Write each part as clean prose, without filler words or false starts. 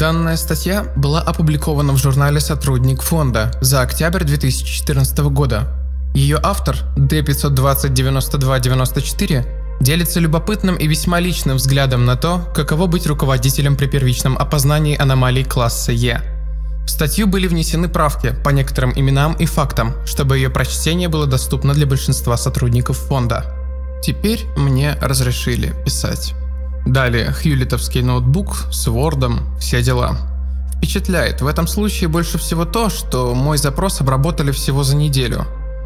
Данная статья была опубликована в журнале «Сотрудник фонда» за октябрь 2014 года. Ее автор, D5209294, делится любопытным и весьма личным взглядом на то, каково быть руководителем при первичном опознании аномалий класса Е. В статью были внесены правки по некоторым именам и фактам, чтобы ее прочтение было доступно для большинства сотрудников фонда. Теперь мне разрешили писать. Далее, хьюлитовский ноутбук с Word'ом, все дела. Впечатляет в этом случае больше всего то, что мой запрос обработали всего за неделю.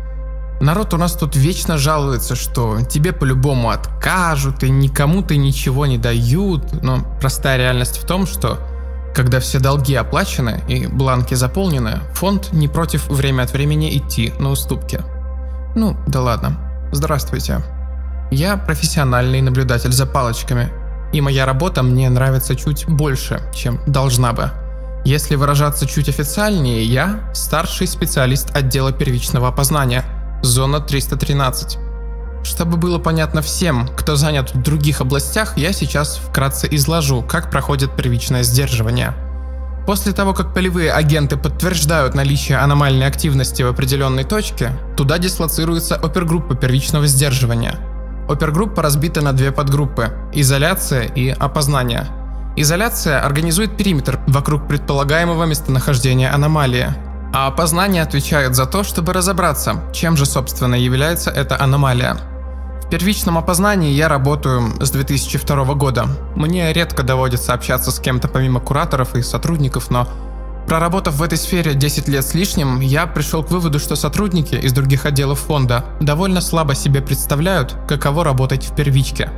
Народ у нас тут вечно жалуется, что тебе по-любому откажут и никому-то ничего не дают, но простая реальность в том, что когда все долги оплачены и бланки заполнены, фонд не против время от времени идти на уступки. Ну, да ладно. Здравствуйте. Я профессиональный наблюдатель за палочками, и моя работа мне нравится чуть больше, чем должна бы. Если выражаться чуть официальнее, я старший специалист отдела первичного опознания, зона 313. Чтобы было понятно всем, кто занят в других областях, я сейчас вкратце изложу, как проходит первичное сдерживание. После того, как полевые агенты подтверждают наличие аномальной активности в определенной точке, туда дислоцируется опергруппа первичного сдерживания. Опергруппа разбита на две подгруппы – изоляция и опознание. Изоляция организует периметр вокруг предполагаемого местонахождения аномалии, а опознание отвечает за то, чтобы разобраться, чем же собственно является эта аномалия. В первичном опознании я работаю с 2002 года. Мне редко доводится общаться с кем-то помимо кураторов и сотрудников, но проработав в этой сфере 10 лет с лишним, я пришел к выводу, что сотрудники из других отделов фонда довольно слабо себе представляют, каково работать в первичке.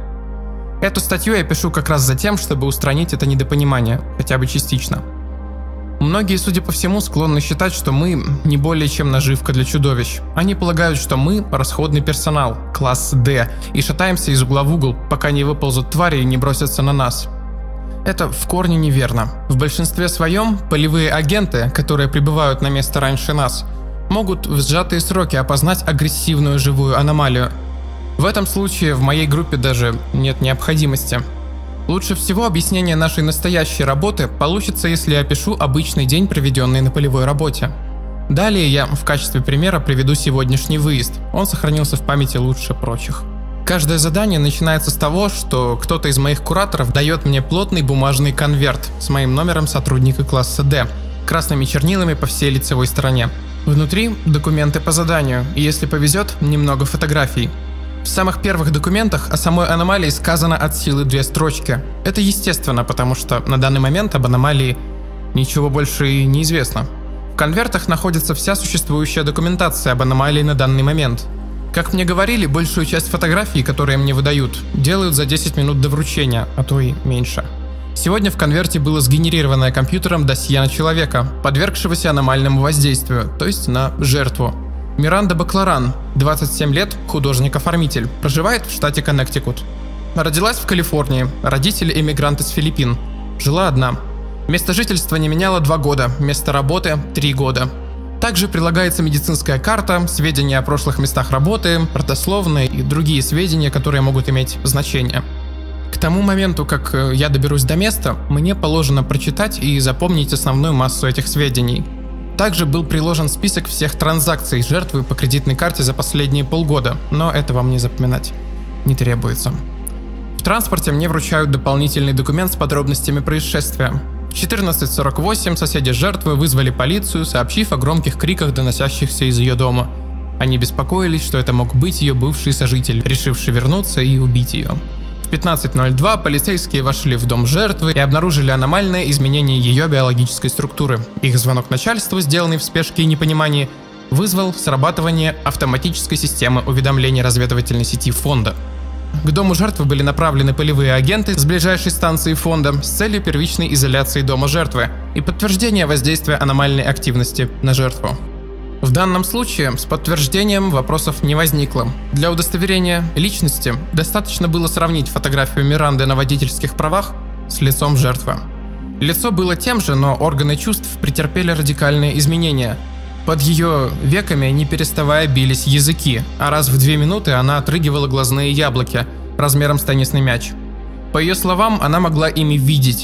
Эту статью я пишу как раз за тем, чтобы устранить это недопонимание, хотя бы частично. Многие, судя по всему, склонны считать, что мы не более чем наживка для чудовищ. Они полагают, что мы расходный персонал, класс D, и шатаемся из угла в угол, пока не выползут твари и не бросятся на нас. Это в корне неверно. В большинстве своем полевые агенты, которые прибывают на место раньше нас, могут в сжатые сроки опознать агрессивную живую аномалию. В этом случае в моей группе даже нет необходимости. Лучше всего объяснение нашей настоящей работы получится, если я опишу обычный день, проведенный на полевой работе. Далее я в качестве примера приведу сегодняшний выезд, он сохранился в памяти лучше прочих. Каждое задание начинается с того, что кто-то из моих кураторов дает мне плотный бумажный конверт с моим номером сотрудника класса D, красными чернилами по всей лицевой стороне. Внутри документы по заданию, и если повезет, немного фотографий. В самых первых документах о самой аномалии сказано от силы 2 строчки. Это естественно, потому что на данный момент об аномалии ничего больше и не известно. В конвертах находится вся существующая документация об аномалии на данный момент. Как мне говорили, большую часть фотографий, которые мне выдают, делают за 10 минут до вручения, а то и меньше. Сегодня в конверте было сгенерированное компьютером досье на человека, подвергшегося аномальному воздействию, то есть на жертву. Миранда Бакларан, 27 лет, художник-оформитель, проживает в штате Коннектикут. Родилась в Калифорнии, родители эмигранты с Филиппин. Жила одна. Место жительства не меняла 2 года, место работы – 3 года. Также прилагается медицинская карта, сведения о прошлых местах работы, родословные и другие сведения, которые могут иметь значение. К тому моменту, как я доберусь до места, мне положено прочитать и запомнить основную массу этих сведений. Также был приложен список всех транзакций жертвы по кредитной карте за последние полгода, но это вам не запоминать не требуется. В транспорте мне вручают дополнительный документ с подробностями происшествия. В 14:48 соседи жертвы вызвали полицию, сообщив о громких криках, доносящихся из ее дома. Они беспокоились, что это мог быть ее бывший сожитель, решивший вернуться и убить ее. В 15:02 полицейские вошли в дом жертвы и обнаружили аномальное изменение ее биологической структуры. Их звонок начальству, сделанный в спешке и непонимании, вызвал срабатывание автоматической системы уведомлений разведывательной сети фонда. К дому жертвы были направлены полевые агенты с ближайшей станции фонда с целью первичной изоляции дома жертвы и подтверждения воздействия аномальной активности на жертву. В данном случае с подтверждением вопросов не возникло. Для удостоверения личности достаточно было сравнить фотографию Миранды на водительских правах с лицом жертвы. Лицо было тем же, но органы чувств претерпели радикальные изменения. Под ее веками, не переставая, бились языки, а раз в 2 минуты она отрыгивала глазные яблоки размером с теннисный мяч. По ее словам, она могла ими видеть.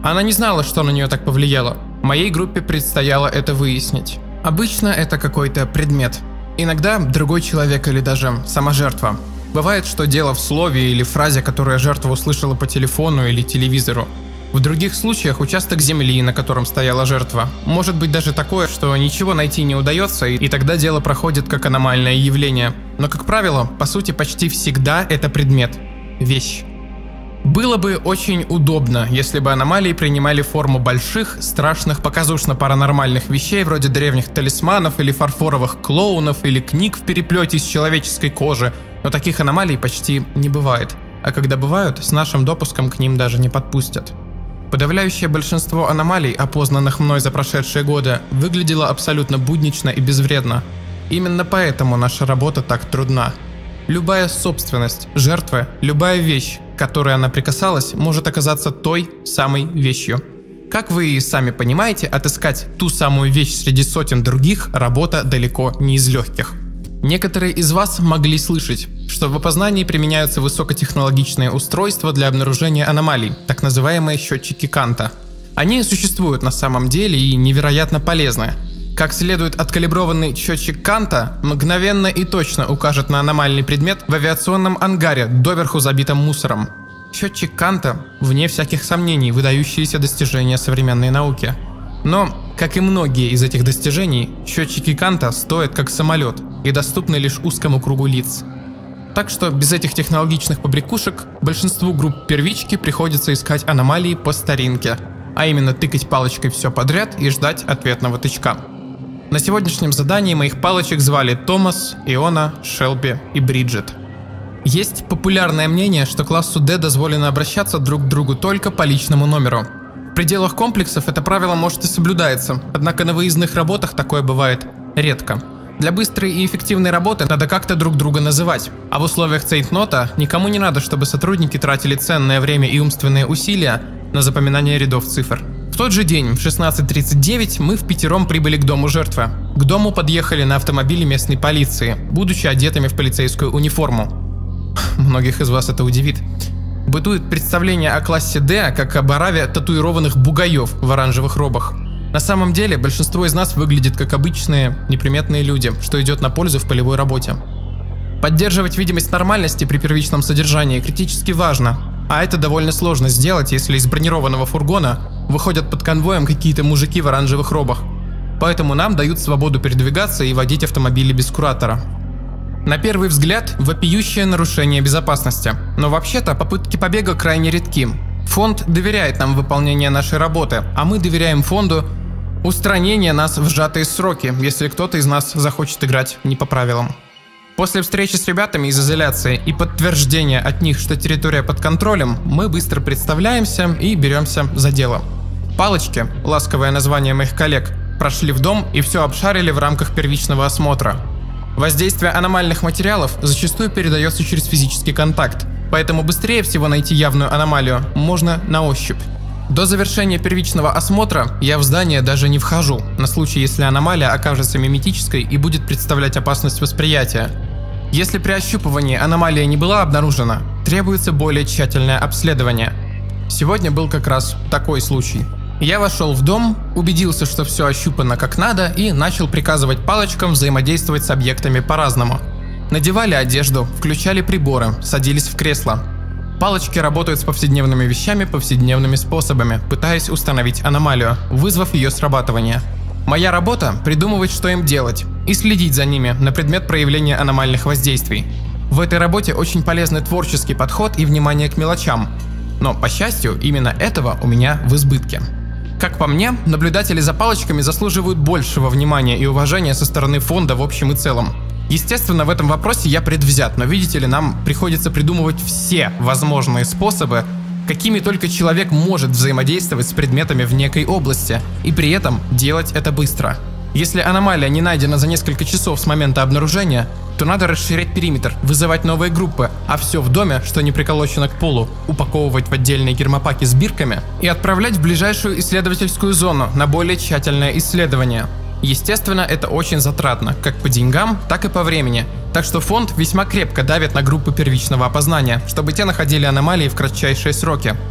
Она не знала, что на нее так повлияло. Моей группе предстояло это выяснить. Обычно это какой-то предмет. Иногда другой человек или даже сама жертва. Бывает, что дело в слове или фразе, которую жертва услышала по телефону или телевизору. В других случаях участок земли, на котором стояла жертва. Может быть даже такое, что ничего найти не удается, и тогда дело проходит как аномальное явление. Но, как правило, по сути, почти всегда это предмет. Вещь. Было бы очень удобно, если бы аномалии принимали форму больших, страшных, показушно-паранормальных вещей вроде древних талисманов или фарфоровых клоунов или книг в переплете из человеческой кожи, но таких аномалий почти не бывает. А когда бывают, с нашим допуском к ним даже не подпустят. Подавляющее большинство аномалий, опознанных мной за прошедшие годы, выглядело абсолютно буднично и безвредно. Именно поэтому наша работа так трудна. Любая собственность жертвы, любая вещь, к которой она прикасалась, может оказаться той самой вещью. Как вы и сами понимаете, отыскать ту самую вещь среди сотен других – работа далеко не из легких. Некоторые из вас могли слышать, что в опознании применяются высокотехнологичные устройства для обнаружения аномалий, так называемые счетчики Канта. Они существуют на самом деле и невероятно полезны. Как следует, откалиброванный счетчик Канта мгновенно и точно укажет на аномальный предмет в авиационном ангаре, доверху забитом мусором. Счетчик Канта, вне всяких сомнений, выдающиеся достижения современной науки. Но, как и многие из этих достижений, счетчики Канта стоят как самолет и доступны лишь узкому кругу лиц. Так что без этих технологичных побрякушек большинству групп первички приходится искать аномалии по старинке, а именно тыкать палочкой все подряд и ждать ответного тычка. На сегодняшнем задании моих палочек звали Томас, Иона, Шелби и Бриджит. Есть популярное мнение, что классу D дозволено обращаться друг к другу только по личному номеру. В пределах комплексов это правило может и соблюдается, однако на выездных работах такое бывает редко. Для быстрой и эффективной работы надо как-то друг друга называть, а в условиях цейтнота никому не надо, чтобы сотрудники тратили ценное время и умственные усилия на запоминание рядов цифр. В тот же день, в 16:39, мы впятером прибыли к дому жертвы. К дому подъехали на автомобиле местной полиции, будучи одетыми в полицейскую униформу. Многих из вас это удивит. Бытует представление о классе D как об ораве татуированных бугаев в оранжевых робах. На самом деле, большинство из нас выглядит как обычные, неприметные люди, что идет на пользу в полевой работе. Поддерживать видимость нормальности при первичном содержании критически важно, а это довольно сложно сделать, если из бронированного фургона выходят под конвоем какие-то мужики в оранжевых робах. Поэтому нам дают свободу передвигаться и водить автомобили без куратора. На первый взгляд, вопиющее нарушение безопасности, но вообще-то попытки побега крайне редки. Фонд доверяет нам выполнение нашей работы, а мы доверяем фонду устранение нас в сжатые сроки, если кто-то из нас захочет играть не по правилам. После встречи с ребятами из изоляции и подтверждения от них, что территория под контролем, мы быстро представляемся и беремся за дело. Палочки, ласковое название моих коллег, прошли в дом и все обшарили в рамках первичного осмотра. Воздействие аномальных материалов зачастую передается через физический контакт, поэтому быстрее всего найти явную аномалию можно на ощупь. До завершения первичного осмотра я в здание даже не вхожу, на случай, если аномалия окажется миметической и будет представлять опасность восприятия. Если при ощупывании аномалия не была обнаружена, требуется более тщательное обследование. Сегодня был как раз такой случай. Я вошел в дом, убедился, что все ощупано как надо, и начал приказывать палочкам взаимодействовать с объектами по-разному. Надевали одежду, включали приборы, садились в кресло. Палочки работают с повседневными вещами повседневными способами, пытаясь установить аномалию, вызвав ее срабатывание. Моя работа – придумывать, что им делать, и следить за ними на предмет проявления аномальных воздействий. В этой работе очень полезны творческий подход и внимание к мелочам. Но, по счастью, именно этого у меня в избытке. Как по мне, наблюдатели за палочками заслуживают большего внимания и уважения со стороны фонда в общем и целом. Естественно, в этом вопросе я предвзят, но, видите ли, нам приходится придумывать все возможные способы, какими только человек может взаимодействовать с предметами в некой области, и при этом делать это быстро. Если аномалия не найдена за несколько часов с момента обнаружения, то надо расширять периметр, вызывать новые группы, а все в доме, что не приколочено к полу, упаковывать в отдельные гермопаки с бирками и отправлять в ближайшую исследовательскую зону на более тщательное исследование. Естественно, это очень затратно, как по деньгам, так и по времени, так что фонд весьма крепко давит на группы первичного опознания, чтобы те находили аномалии в кратчайшие сроки.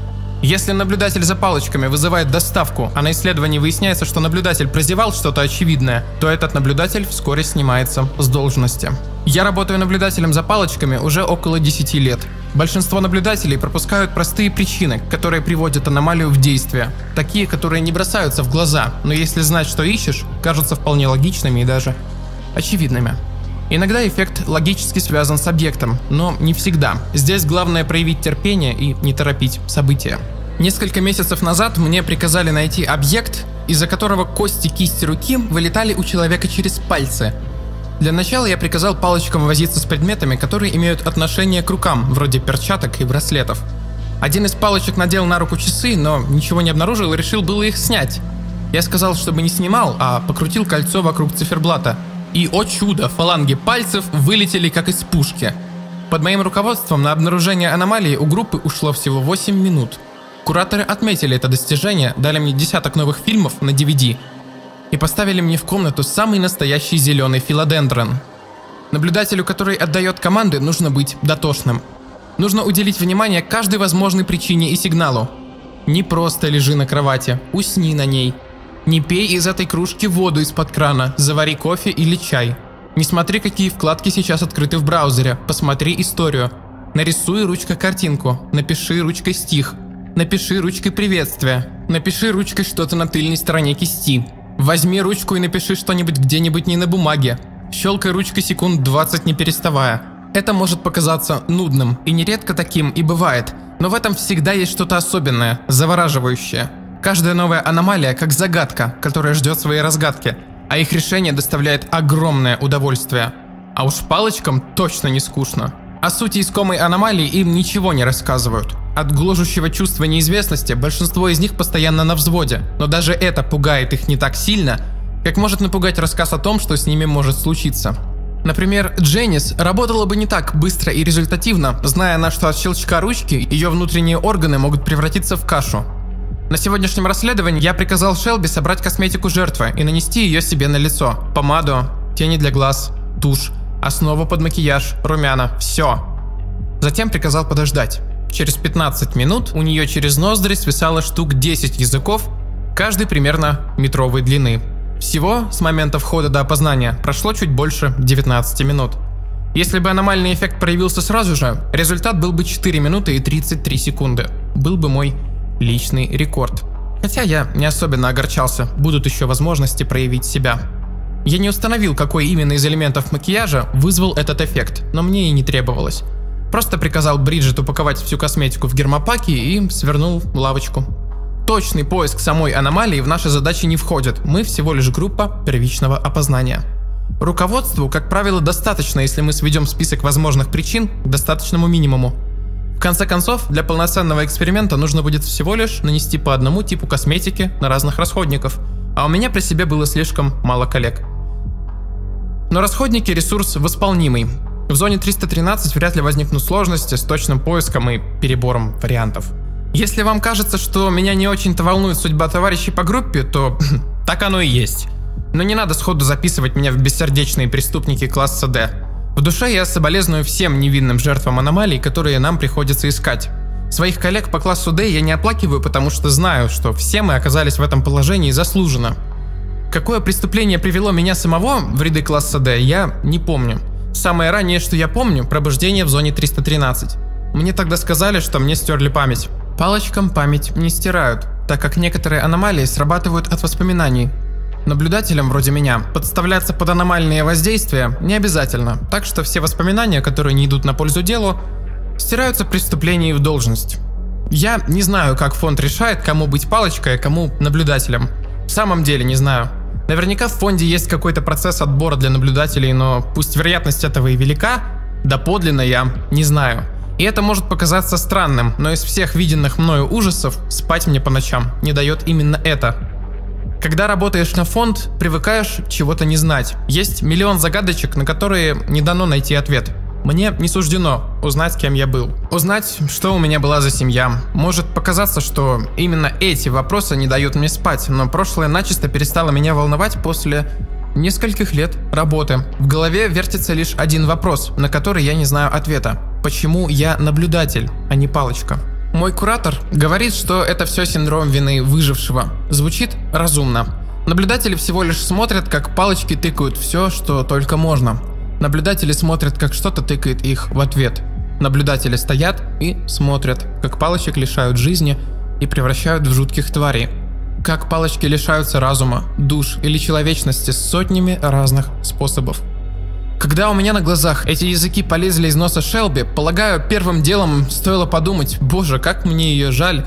Если наблюдатель за палочками вызывает доставку, а на исследовании выясняется, что наблюдатель прозевал что-то очевидное, то этот наблюдатель вскоре снимается с должности. Я работаю наблюдателем за палочками уже около 10 лет. Большинство наблюдателей пропускают простые причины, которые приводят аномалию в действие. Такие, которые не бросаются в глаза, но если знать, что ищешь, кажутся вполне логичными и даже очевидными. Иногда эффект логически связан с объектом, но не всегда. Здесь главное проявить терпение и не торопить события. Несколько месяцев назад мне приказали найти объект, из-за которого кости кисти руки вылетали у человека через пальцы. Для начала я приказал палочкам возиться с предметами, которые имеют отношение к рукам, вроде перчаток и браслетов. Один из палочек надел на руку часы, но ничего не обнаружил и решил было их снять. Я сказал, чтобы не снимал, а покрутил кольцо вокруг циферблата. И, о чудо, фаланги пальцев вылетели как из пушки. Под моим руководством на обнаружение аномалии у группы ушло всего 8 минут. Кураторы отметили это достижение, дали мне десяток новых фильмов на DVD и поставили мне в комнату самый настоящий зеленый филодендрон. Наблюдателю, который отдает команды, нужно быть дотошным. Нужно уделить внимание каждой возможной причине и сигналу. Не просто лежи на кровати, усни на ней. Не пей из этой кружки воду из-под крана, завари кофе или чай. Не смотри, какие вкладки сейчас открыты в браузере, посмотри историю. Нарисуй ручкой картинку, напиши ручкой стих, напиши ручкой приветствие, напиши ручкой что-то на тыльной стороне кисти. Возьми ручку и напиши что-нибудь где-нибудь не на бумаге. Щелкай ручкой секунд 20 не переставая. Это может показаться нудным, и нередко таким и бывает, но в этом всегда есть что-то особенное, завораживающее. Каждая новая аномалия как загадка, которая ждет своей разгадки, а их решение доставляет огромное удовольствие. А уж палочкам точно не скучно. О сути искомой аномалии им ничего не рассказывают. От гложущего чувства неизвестности большинство из них постоянно на взводе, но даже это пугает их не так сильно, как может напугать рассказ о том, что с ними может случиться. Например, Дженнис работала бы не так быстро и результативно, зная она, что от щелчка ручки ее внутренние органы могут превратиться в кашу. На сегодняшнем расследовании я приказал Шелби собрать косметику жертвы и нанести ее себе на лицо. Помаду, тени для глаз, тушь, основу под макияж, румяна, все. Затем приказал подождать. Через 15 минут у нее через ноздри свисало штук 10 языков, каждый примерно метровой длины. Всего с момента входа до опознания прошло чуть больше 19 минут. Если бы аномальный эффект проявился сразу же, результат был бы 4 минуты и 33 секунды. Был бы мой личный рекорд. Хотя я не особенно огорчался, будут еще возможности проявить себя. Я не установил, какой именно из элементов макияжа вызвал этот эффект, но мне и не требовалось. Просто приказал Бриджит упаковать всю косметику в гермопаки и свернул в лавочку. Точный поиск самой аномалии в наши задачи не входит, мы всего лишь группа первичного опознания. Руководству, как правило, достаточно, если мы сведем список возможных причин к достаточному минимуму. В конце концов, для полноценного эксперимента нужно будет всего лишь нанести по одному типу косметики на разных расходников, а у меня при себе было слишком мало коллег. Но расходники – ресурс восполнимый. В зоне 313 вряд ли возникнут сложности с точным поиском и перебором вариантов. Если вам кажется, что меня не очень-то волнует судьба товарищей по группе, то так оно и есть. Но не надо сходу записывать меня в бессердечные преступники класса D. В душе я соболезную всем невинным жертвам аномалий, которые нам приходится искать. Своих коллег по классу D я не оплакиваю, потому что знаю, что все мы оказались в этом положении заслуженно. Какое преступление привело меня самого в ряды класса D, я не помню. Самое раннее, что я помню, пробуждение в зоне 313. Мне тогда сказали, что мне стерли память. Палочкам память не стирают, так как некоторые аномалии срабатывают от воспоминаний. Наблюдателям вроде меня подставляться под аномальные воздействия не обязательно, так что все воспоминания, которые не идут на пользу делу, стираются при вступлении в должность. Я не знаю, как фонд решает, кому быть палочкой, а кому наблюдателем. В самом деле не знаю. Наверняка в фонде есть какой-то процесс отбора для наблюдателей, но пусть вероятность этого и велика, доподлинно я не знаю. И это может показаться странным, но из всех виденных мною ужасов спать мне по ночам не дает именно это. Когда работаешь на фонд, привыкаешь чего-то не знать. Есть миллион загадочек, на которые не дано найти ответ. Мне не суждено узнать, кем я был. Узнать, что у меня была за семья. Может показаться, что именно эти вопросы не дают мне спать, но прошлое начисто перестало меня волновать после нескольких лет работы. В голове вертится лишь один вопрос, на который я не знаю ответа. Почему я наблюдатель, а не палочка? Мой куратор говорит, что это все синдром вины выжившего. Звучит разумно. Наблюдатели всего лишь смотрят, как палочки тыкают все, что только можно. Наблюдатели смотрят, как что-то тыкает их в ответ. Наблюдатели стоят и смотрят, как палочек лишают жизни и превращают в жутких тварей. Как палочки лишаются разума, душ или человечности с сотнями разных способов. Когда у меня на глазах эти языки полезли из носа Шелби, полагаю, первым делом стоило подумать: боже, как мне ее жаль.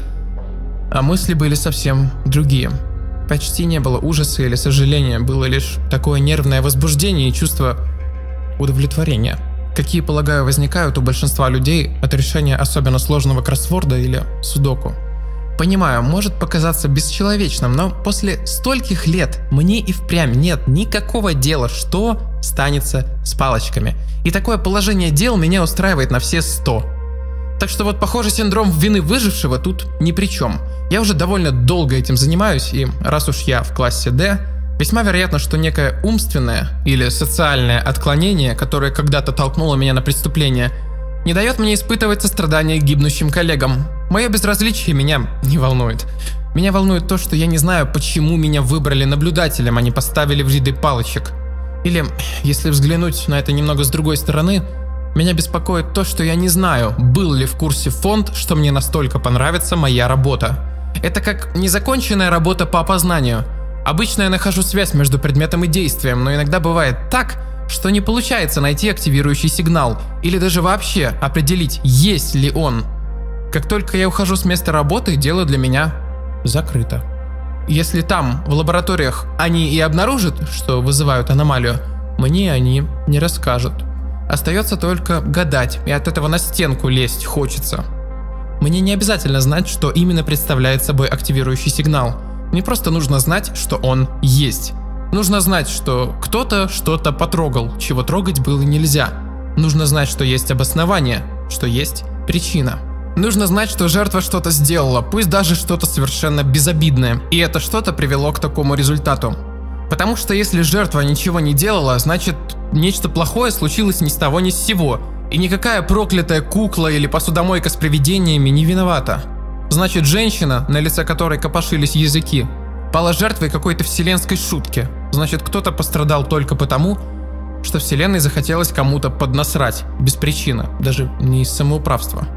А мысли были совсем другие. Почти не было ужаса или сожаления, было лишь такое нервное возбуждение и чувство удовлетворения, какие, полагаю, возникают у большинства людей от решения особенно сложного кроссворда или судоку. Понимаю, может показаться бесчеловечным, но после стольких лет мне и впрямь нет никакого дела, что станется с палочками. И такое положение дел меня устраивает на все 100. Так что вот, похоже, синдром вины выжившего тут ни при чем. Я уже довольно долго этим занимаюсь, и раз уж я в классе D, весьма вероятно, что некое умственное или социальное отклонение, которое когда-то толкнуло меня на преступление, не дает мне испытывать сострадание гибнущим коллегам. Мое безразличие меня не волнует. Меня волнует то, что я не знаю, почему меня выбрали наблюдателем, а не поставили в ряды палочек. Или, если взглянуть на это немного с другой стороны, меня беспокоит то, что я не знаю, был ли в курсе фонд, что мне настолько понравится моя работа. Это как незаконченная работа по опознанию. Обычно я нахожу связь между предметом и действием, но иногда бывает так, что не получается найти активирующий сигнал, или даже вообще определить, есть ли он. Как только я ухожу с места работы, дело для меня закрыто. Если там, в лабораториях, они и обнаружат, что вызывают аномалию, мне они не расскажут. Остается только гадать, и от этого на стенку лезть хочется. Мне не обязательно знать, что именно представляет собой активирующий сигнал. Мне просто нужно знать, что он есть. Нужно знать, что кто-то что-то потрогал, чего трогать было нельзя. Нужно знать, что есть обоснование, что есть причина. Нужно знать, что жертва что-то сделала, пусть даже что-то совершенно безобидное, и это что-то привело к такому результату. Потому что если жертва ничего не делала, значит, нечто плохое случилось ни с того ни с сего, и никакая проклятая кукла или посудомойка с привидениями не виновата. Значит, женщина, на лице которой копошились языки, пала жертвой какой-то вселенской шутки. Значит, кто-то пострадал только потому, что вселенной захотелось кому-то поднасрать, без причины, даже не из самоуправства.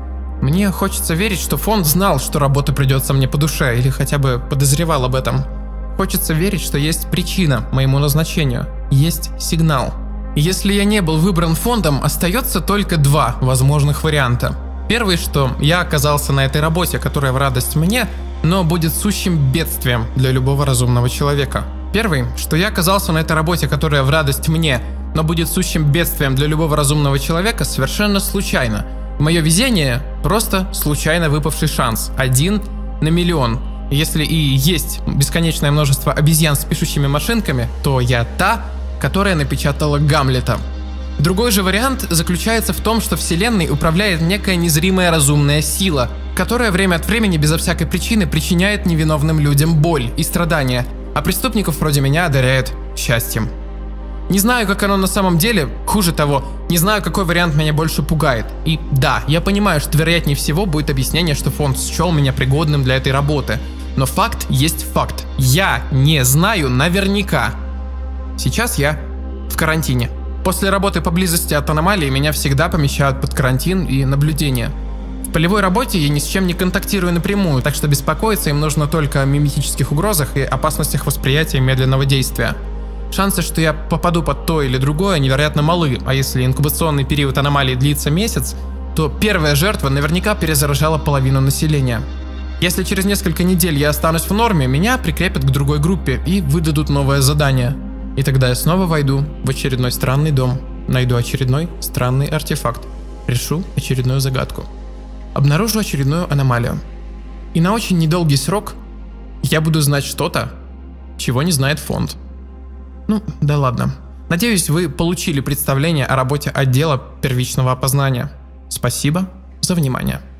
Мне хочется верить, что фонд знал, что работа придется мне по душе, или хотя бы подозревал об этом. Хочется верить, что есть причина моему назначению, есть сигнал. Если я не был выбран фондом, остается только два возможных варианта. Первый, что я оказался на этой работе, которая в радость мне, но будет сущим бедствием для любого разумного человека. Первый, что я оказался на этой работе, которая в радость мне, но будет сущим бедствием для любого разумного человека совершенно случайно. Мое везение – просто случайно выпавший шанс, 1 на миллион. Если и есть бесконечное множество обезьян с пишущими машинками, то я та, которая напечатала Гамлета. Другой же вариант заключается в том, что Вселенной управляет некая незримая разумная сила, которая время от времени безо всякой причины причиняет невиновным людям боль и страдания, а преступников вроде меня одаряет счастьем. Не знаю, как оно на самом деле, хуже того, не знаю, какой вариант меня больше пугает. И да, я понимаю, что вероятнее всего будет объяснение, что фонд счел меня пригодным для этой работы. Но факт есть факт. Я не знаю наверняка. Сейчас я в карантине. После работы поблизости от аномалии меня всегда помещают под карантин и наблюдение. В полевой работе я ни с чем не контактирую напрямую, так что беспокоиться им нужно только о миметических угрозах и опасностях восприятия медленного действия. Шансы, что я попаду под то или другое, невероятно малы, а если инкубационный период аномалии длится месяц, то первая жертва наверняка перезаражала половину населения. Если через несколько недель я останусь в норме, меня прикрепят к другой группе и выдадут новое задание. И тогда я снова войду в очередной странный дом, найду очередной странный артефакт, решу очередную загадку, обнаружу очередную аномалию. И на очень недолгий срок я буду знать что-то, чего не знает фонд. Ну, да ладно. Надеюсь, вы получили представление о работе отдела первичного опознания. Спасибо за внимание.